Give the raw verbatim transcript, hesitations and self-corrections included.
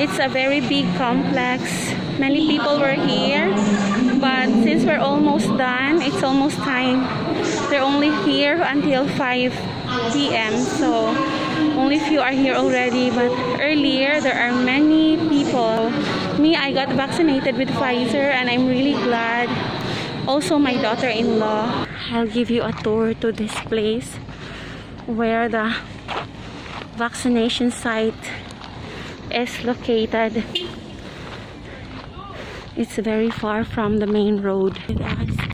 It's a very big complex. Many people were here, but since we're almost done, it's almost time. They're only here until five p m so only few are here already, but earlier there are many people. Me, I got vaccinated with Pfizer and I'm really glad. Also my daughter-in-law. I'll give you a tour to this place where the vaccination site is located. It's very far from the main road with us.